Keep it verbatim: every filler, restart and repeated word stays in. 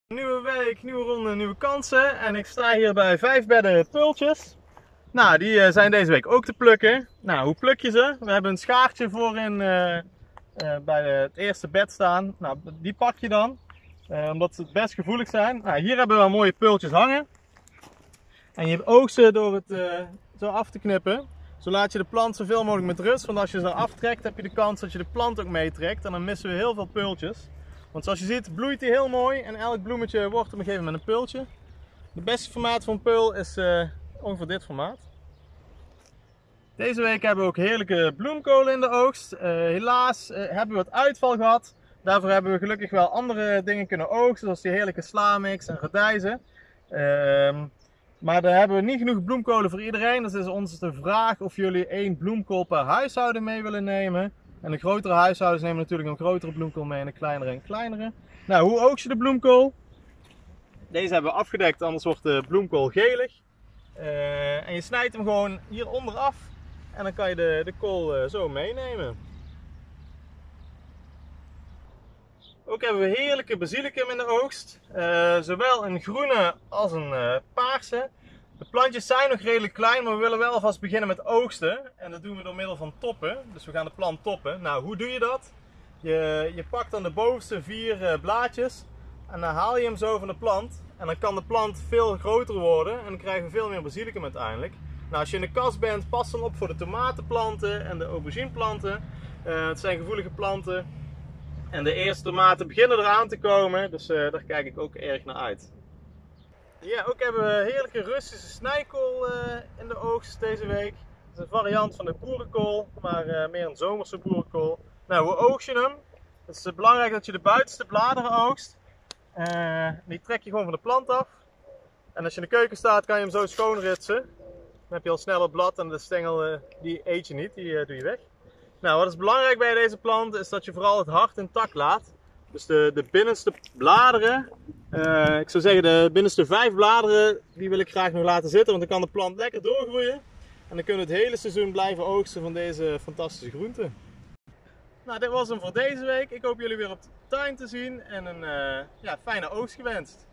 Nieuwe week, nieuwe ronde, nieuwe kansen. En ik sta hier bij vijf bedden peultjes. Nou, die uh, zijn deze week ook te plukken. Nou, hoe pluk je ze? We hebben een schaartje voorin uh, uh, bij het eerste bed staan. Nou, die pak je dan, uh, omdat ze het best gevoelig zijn. Nou, hier hebben we mooie peultjes hangen. En je oogst ze door het uh, zo af te knippen. Zo laat je de plant zoveel mogelijk met rust. Want als je ze aftrekt, heb je de kans dat je de plant ook meetrekt. En dan missen we heel veel peultjes. Want zoals je ziet bloeit hij heel mooi en elk bloemetje wordt op een gegeven moment een peultje. Het beste formaat van een peul is uh, ongeveer dit formaat. Deze week hebben we ook heerlijke bloemkolen in de oogst. Uh, helaas uh, hebben we wat uitval gehad. Daarvoor hebben we gelukkig wel andere dingen kunnen oogsten, zoals die heerlijke slamix en radijzen. Uh, maar daar hebben we niet genoeg bloemkolen voor iedereen. Dus is ons de vraag of jullie één bloemkool per huishouden mee willen nemen. En de grotere huishoudens nemen natuurlijk een grotere bloemkool mee en de kleinere een kleinere. Nou, hoe oogst je de bloemkool? Deze hebben we afgedekt, anders wordt de bloemkool gelig. Uh, en je snijdt hem gewoon hieronder af en dan kan je de, de kool uh, zo meenemen. Ook hebben we heerlijke basilicum in de oogst. Uh, zowel een groene als een uh, paarse. De plantjes zijn nog redelijk klein, maar we willen wel alvast beginnen met oogsten. En dat doen we door middel van toppen. Dus we gaan de plant toppen. Nou, hoe doe je dat? Je, je pakt dan de bovenste vier uh, blaadjes en dan haal je hem zo van de plant. En dan kan de plant veel groter worden en dan krijgen we veel meer basilicum uiteindelijk. Nou, als je in de kas bent, pas dan op voor de tomatenplanten en de aubergineplanten. Uh, het zijn gevoelige planten. En de eerste tomaten beginnen eraan te komen, dus uh, daar kijk ik ook erg naar uit. Ja, ook hebben we heerlijke Russische snijkool uh, in de oogst deze week. Het is een variant van de boerenkool, maar uh, meer een zomerse boerenkool. Nou, hoe oogst je hem? Het is belangrijk dat je de buitenste bladeren oogst. Uh, die trek je gewoon van de plant af. En als je in de keuken staat, kan je hem zo schoonritsen. Dan heb je al snel het blad en de stengel, uh, die eet je niet, die uh, doe je weg. Nou, wat is belangrijk bij deze plant is dat je vooral het hart intact laat. Dus de, de binnenste bladeren, uh, ik zou zeggen de binnenste vijf bladeren, die wil ik graag nog laten zitten. Want dan kan de plant lekker doorgroeien. En dan kunnen we het hele seizoen blijven oogsten van deze fantastische groenten. Nou, dit was hem voor deze week. Ik hoop jullie weer op de tuin te zien en een uh, ja, fijne oogst gewenst.